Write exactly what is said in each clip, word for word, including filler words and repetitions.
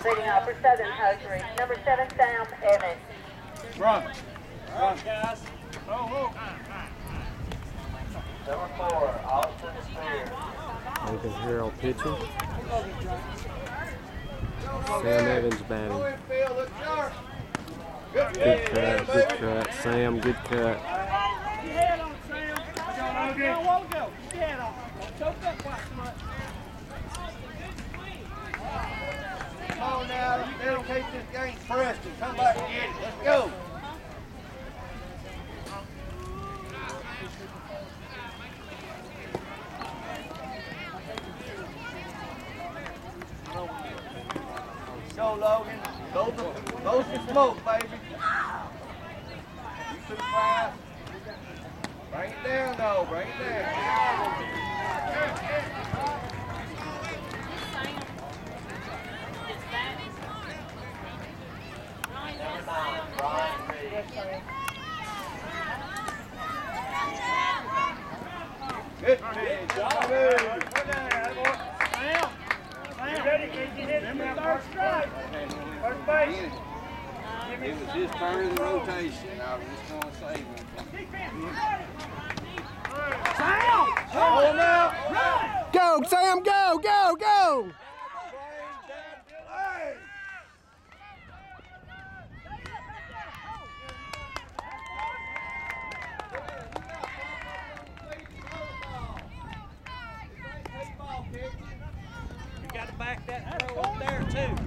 Leading off for Southern Hosiery, number seven, Sam Evans. Run. Run, guys. Oh, oh. Number four, Austin Spears. Logan Hairel pitching. Sam Evans batting. Good cut, good cut. Sam, good cut. Get your head on, Sam. Come on, Logan. Go. Get your head on. Don't choke up quite so much. Come on now, you dedicate this game to Preston. Come back and get it. Let's go. Go, Logan. Go the, go some smoke, baby. You too fast. Bring it down, though. Bring it down. Good pitch. Put down, boy. Sam. Sam. Ready? Can you hit him in third strike? First base. It was his turn of the rotation. I was just going to save him. Sam! Oh, now! Go, Sam, go, go, go! You got to back that throw up there, too.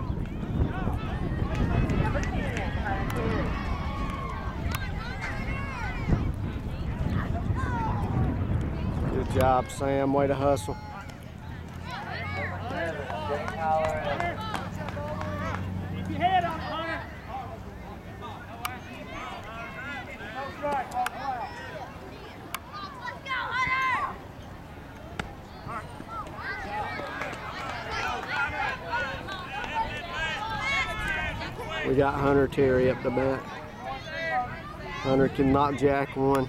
Good job, Sam. Way to hustle. Keep your head on it, Hunter. No strike, no foul. Let's go, Hunter! We got Hunter Terry up the bat. Hunter can knock Jack one.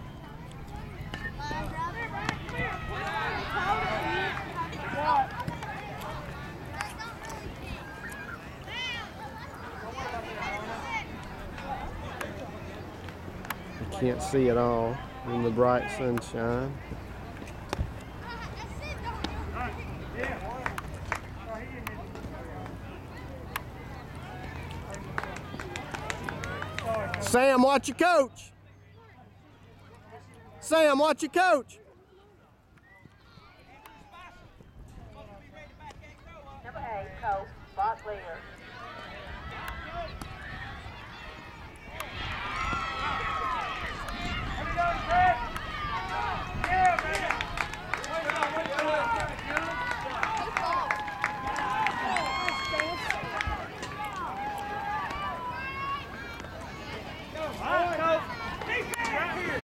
You can't see it all in the bright sunshine. Sam, watch your coach. Sam, watch your coach.